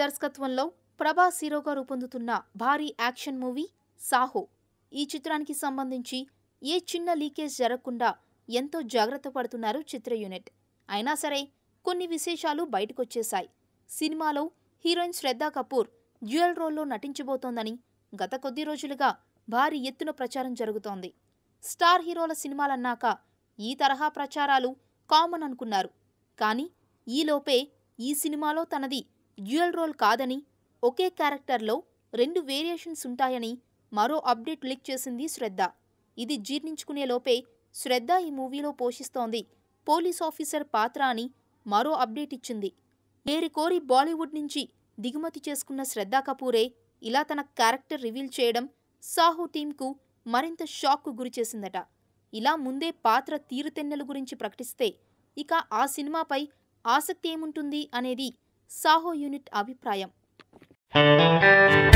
దర్శకత్వంలో ప్రభాస్ హీరోగా రూపొందుతున్న భారీ యాక్షన్ మూవీ సాహో. ఈ చిత్రానికి సంబంధించి ఏ చిన్న లీకేజ్ జరగకుండా ఎంతో జాగ్రత్త పడుతున్నారు చిత్ర యూనిట్. అయినా సరే కొన్ని విశేషాలు బయటకొచ్చేశాయి. సినిమాలో హీరోయిన్ శ్రద్ధా కపూర్ డ్యూయల్ రోల్లో నటించబోతోందని గత కొద్ది రోజులుగా భారీ ఎత్తున ప్రచారం జరుగుతోంది. స్టార్ హీరోల సినిమాలన్నాక ఈ తరహా ప్రచారాలు కామన్ అనుకున్నారు. కానీ ఈలోపే ఈ సినిమాలో తనది డ్యూయల్ రోల్ కాదని, ఒకే క్యారెక్టర్లో 2 వేరియేషన్స్ ఉంటాయని మరో అప్డేట్ లీక్ చేసింది శ్రద్ధ. ఇది జీర్ణించుకునేలోపే శ్రద్ధ ఈ మూవీలో పోషిస్తోంది పోలీస్ ఆఫీసర్ పాత్ర అని మరో అప్డేట్ ఇచ్చింది. ఏరికోరి బాలీవుడ్ నుంచి దిగుమతి చేసుకున్న శ్రద్ధా కపూరే ఇలా తన క్యారెక్టర్ రివీల్ చేయడం సాహో టీంకు మరింత షాక్కు గురిచేసిందట. ఇలా ముందే పాత్ర తీరుతెన్నెల గురించి ప్రకటిస్తే ఇక ఆ సినిమాపై ఆసక్తి ఏముంటుంది అనేది సాహో యూనిట్ అభిప్రాయం.